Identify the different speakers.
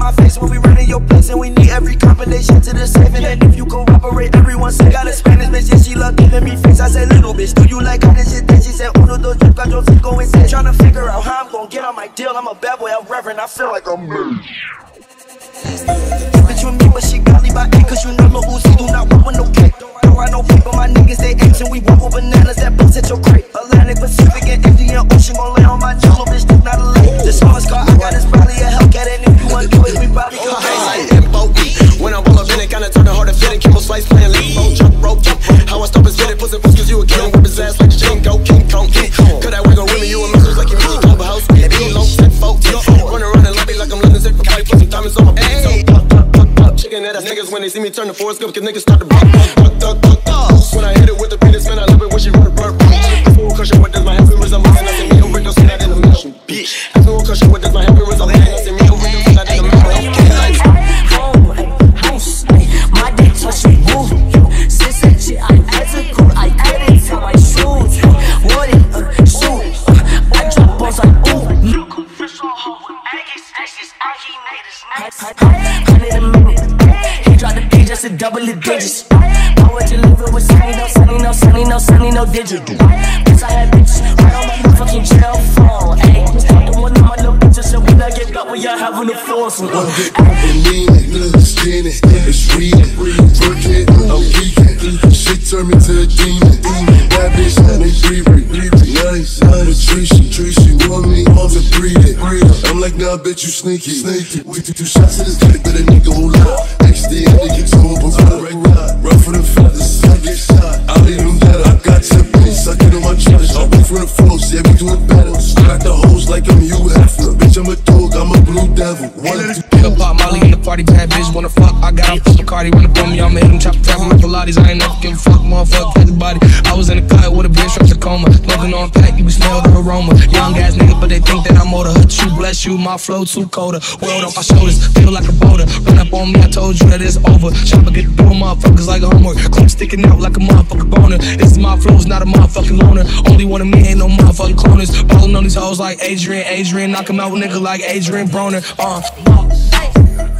Speaker 1: my face when we running your place, and we need every combination to the safe. And if you cooperate, everyone say got a Spanish bitch, yeah, she love giving me face. I said, little bitch, do you like how this shit? Then she said, uno, dos, tres, cuatro, cinco, and seis. Tryna figure out how I'm gon' get on my deal. I'm a bad boy, I'm reverend, I feel like I'm me. Bitch with me, but she got me by 8, cause you know Lil Uzi do not walk with no cake. Don't ride no paper, my niggas they apes, and we walk with bananas that bust at your crate. Atlantic, Pacific, and Indian Ocean gon' lay on my jello, bitch, that's not a lake. The smallest car I got is probably a Hellcat, and if you want to do it, we probably go crazy.
Speaker 2: When I roll up in it, kinda turn it hard to fit it. Kimbo Slice playing lead, jump rope. How I stop is fit it, pussy puss, cause you a kid. Whip his ass like a Django, King Kong. Cut that wig on with me, you a message like you really club a house. Be low, 10 folks. Run around and love me like I'm London, take for fight. Put some diamonds on my face. Chicken at us niggas when they see me turn the Forrest Gump, cause niggas start to buck. When I hit it with the penis, man, I love it when she run a burp. Full cushion, what does my happy wrist? I'm missing nothing, me over, don't see that in the middle. Bitch, full cushion, what does my happy wrist? I'm missing nothing, me over, don't see that in the middle.
Speaker 3: My dick touch me, move. Since that shit, I ethical, I edit to my shoes. What it, shoot. I drop balls like ooh. I need a minute. He dropped the P just to double the digits. I want you living with sunny, no digital. Guess I had bitches right on my fucking jail phone. Ayy, stop the one of my little bitches, so when I get up, we are having a foursome.
Speaker 4: I mean it, understand it, it's reading, work it, I'm geeking. Shit turned me to a demon. That bitch named Bree, nice, Tracy, want me, I'm to breathe it. I'm like, nah, I bet you sneaky. We took 2 shots to this dick, but a nigga won't lie. XD, I think you told him, run for the feathers, I get shot. I'll leave them better, I got 10 plates, I get on my chest. I'll wait for the flows, yeah, we doing better. Crack the hoes like I'm Hugh Hefner. Bitch, I'm a dog, I'm a blue devil.
Speaker 5: Pick up Pop Molly in the party, bad bitch wanna fuck. I got on fucking Cardi, wanna throw me, I'ma hit him, chop tapping my Pilates. I ain't never give a fuck, motherfucker, everybody. I was in the cut with a bitch from Tacoma, smoking on pack, you can smell the aroma. Young ass nigga, but they think that I'm older. You bless you, my flow too colder. World on my shoulders, feel like a boulder. Run up on me, I told you that it's over. Chopper get the blue motherfuckers like a homework. Clip sticking out like a motherfucking boner. This is my flow, it's not a motherfucking loner. Only one of me, ain't no motherfucking cloners. Ballin' on these hoes like Adrian, knock him out with nigga like Adrian Broner.